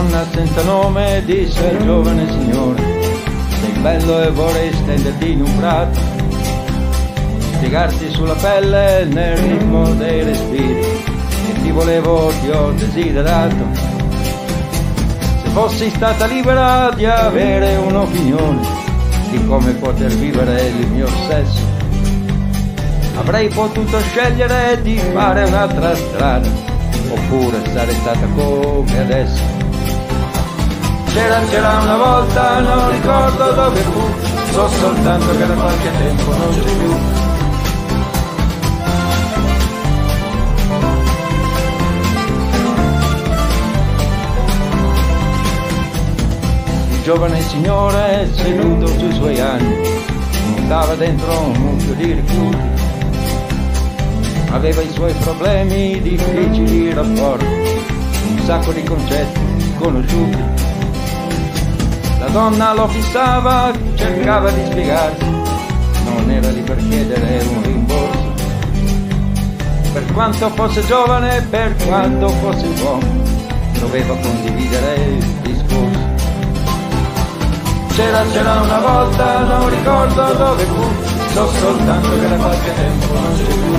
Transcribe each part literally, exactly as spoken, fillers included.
donna senza nome disse al giovane signore: sei bello e vorrei stenderti in un prato, piegarti sulla pelle nel ritmo dei respiri, e ti volevo, ti ho desiderato. Se fossi stata libera di avere un'opinione di come poter vivere il mio sesso, avrei potuto scegliere di fare un'altra strada, oppure sarei stata come adesso. C'era, c'era una volta, non ricordo dove fu, so soltanto che da qualche tempo non c'è più. Il giovane signore seduto sui suoi anni nuotava dentro un mucchio di rifiuti, aveva i suoi problemi, difficili rapporti, un sacco di concetti sconosciuti. La donna lo fissava, cercava di spiegarsi, non era lì per chiedere un rimborso. Per quanto fosse giovane, per quanto fosse uomo, doveva condividere il discorso. C'era, c'era una volta, non ricordo dove fu, so soltanto che da qualche tempo non c'è più.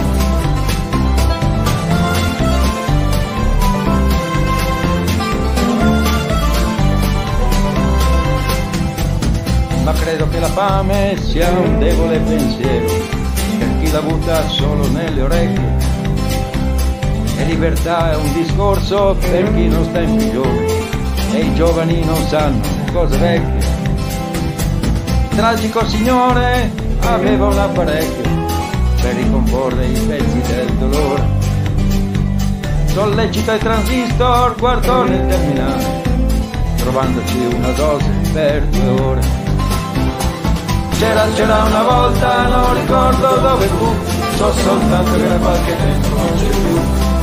Ma credo che la fame sia un debole pensiero per chi l'ha avuta solo nelle orecchie, e libertà è un discorso per chi non sta in prigione, e i giovani non sanno cose vecchie. Il tragico signore aveva un apparecchio per ricomporre i pezzi del dolore. Sollecito ai transistor guardò nel terminale, trovandoci una dose per due ore. C'era, c'era una volta, non ricordo dove fu, so soltanto che da qualche tempo non c'è più.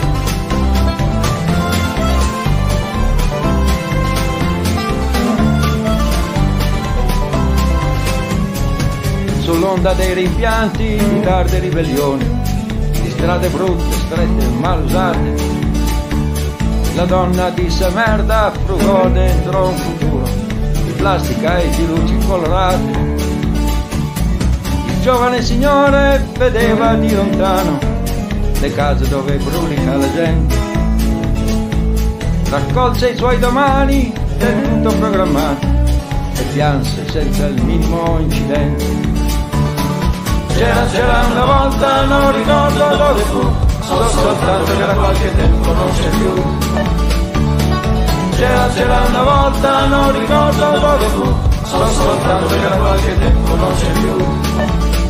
Sull'onda dei rimpianti di tarde ribellioni, di strade brutte, strette e mal usate, la donna disse merda, frugò dentro un futuro di plastica e di luci colorate. Il giovane signore vedeva di lontano le case dove brulica la gente, raccolse i suoi domani del tutto programmato e pianse senza il minimo incidente. C'era, c'era una volta, non ricordo dove fu, so soltanto che da qualche tempo non c'è più. C'era, c'era una volta, non ricordo dove fu, so soltanto che da qualche tempo non c'è più.